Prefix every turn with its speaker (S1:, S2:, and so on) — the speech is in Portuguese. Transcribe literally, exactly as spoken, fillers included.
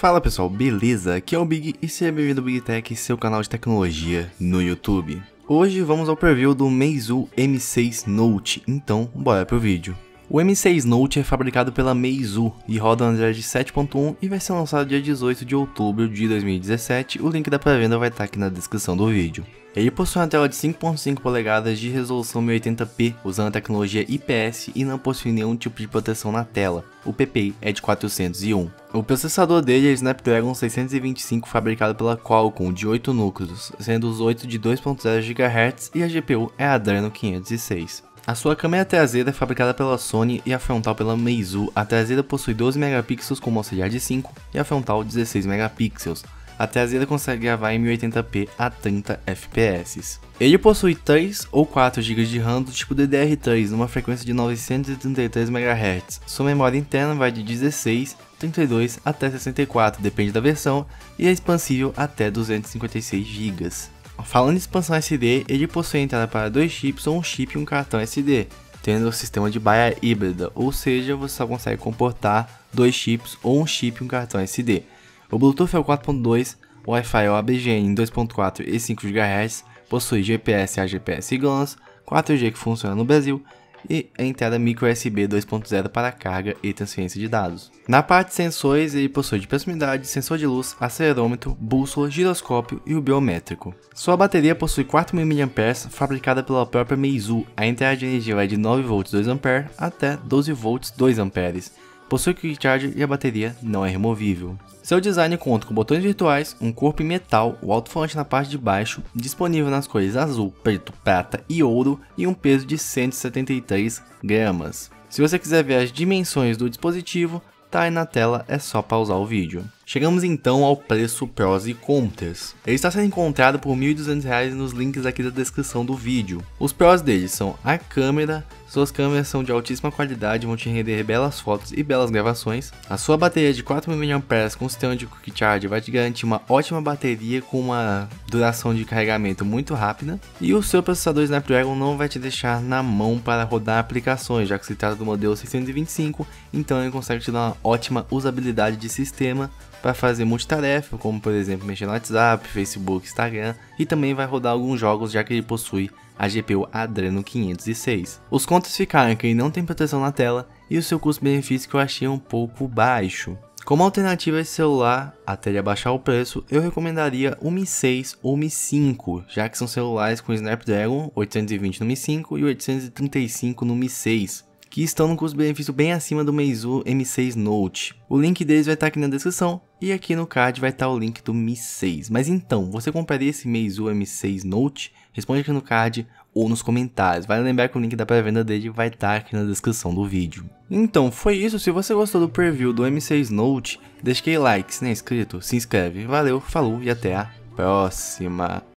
S1: Fala pessoal, beleza? Aqui é o Big e seja bem-vindo ao Big Tech, seu canal de tecnologia no YouTube. Hoje vamos ao preview do Meizu M seis Note, então bora pro vídeo. O M seis Note é fabricado pela Meizu e roda no Android sete ponto um e vai ser lançado dia dezoito de outubro de dois mil e dezessete, o link da pré-venda vai estar aqui na descrição do vídeo. Ele possui uma tela de cinco ponto cinco polegadas de resolução mil e oitenta p, usando a tecnologia I P S e não possui nenhum tipo de proteção na tela. O P P I é de quatrocentos e um. O processador dele é Snapdragon seiscentos e vinte e cinco, fabricado pela Qualcomm, de oito núcleos, sendo os oito de dois ponto zero gigahertz e a G P U é a Adreno quinhentos e seis. A sua câmera traseira é fabricada pela Sony e a frontal pela Meizu. A traseira possui doze megapixels com auxiliar de cinco e a frontal dezesseis megapixels. A traseira consegue gravar em mil e oitenta p a trinta F P S. Ele possui três ou quatro gigas de RAM do tipo D D R três, numa frequência de novecentos e trinta e três megahertz. Sua memória interna vai de dezesseis, trinta e dois até sessenta e quatro, depende da versão, e é expansível até duzentos e cinquenta e seis gigas. Falando em expansão S D, ele possui entrada para dois chips ou um chip e um cartão S D, tendo o sistema de baia híbrida, ou seja, você só consegue comportar dois chips ou um chip e um cartão S D. O Bluetooth é o quatro ponto dois, o Wi-Fi é o A B G N em dois ponto quatro e cinco gigahertz, possui G P S, A G P S e GLONASS, quatro G que funciona no Brasil, e a entrada micro U S B dois ponto zero para carga e transferência de dados. Na parte de sensores, ele possui de proximidade, sensor de luz, acelerômetro, bússola, giroscópio e o biométrico. Sua bateria possui quatro mil miliampères-hora, fabricada pela própria Meizu. A entrada de energia vai de nove volts dois amperes até doze volts dois amperes. Possui Quick Charge e a bateria não é removível. Seu design conta com botões virtuais, um corpo em metal, o alto-falante na parte de baixo, disponível nas cores azul, preto, prata e ouro, e um peso de cento e setenta e três gramas. Se você quiser ver as dimensões do dispositivo, tá aí na tela, é só pausar o vídeo. Chegamos então ao preço, prós e contras. Ele está sendo encontrado por mil e duzentos reais nos links aqui da descrição do vídeo. Os prós dele são a câmera. Suas câmeras são de altíssima qualidade, vão te render belas fotos e belas gravações. A sua bateria de quatro mil miliampères-hora com sistema de Quick Charge vai te garantir uma ótima bateria com uma duração de carregamento muito rápida. E o seu processador Snapdragon não vai te deixar na mão para rodar aplicações, já que se trata do modelo seiscentos e vinte e cinco, então ele consegue te dar uma ótima usabilidade de sistema para fazer multitarefa, como por exemplo mexer no WhatsApp, Facebook, Instagram, e também vai rodar alguns jogos, já que ele possui a G P U Adreno quinhentos e seis. Os contras ficaram que ele não tem proteção na tela e o seu custo-benefício que eu achei um pouco baixo. Como alternativa a esse celular, até ele abaixar o preço, eu recomendaria o Mi seis ou o Mi cinco, já que são celulares com Snapdragon oitocentos e vinte no Mi cinco e oitocentos e trinta e cinco no Mi seis. Que estão no custo-benefício bem acima do Meizu M seis Note. O link deles vai estar aqui na descrição e aqui no card vai estar o link do Mi seis. Mas então, você compraria esse Meizu M seis Note? Responde aqui no card ou nos comentários. Vale lembrar que o link da pré-venda dele vai estar aqui na descrição do vídeo. Então, foi isso. Se você gostou do preview do M seis Note, deixa aquele like. Se não é inscrito, se inscreve. Valeu, falou e até a próxima.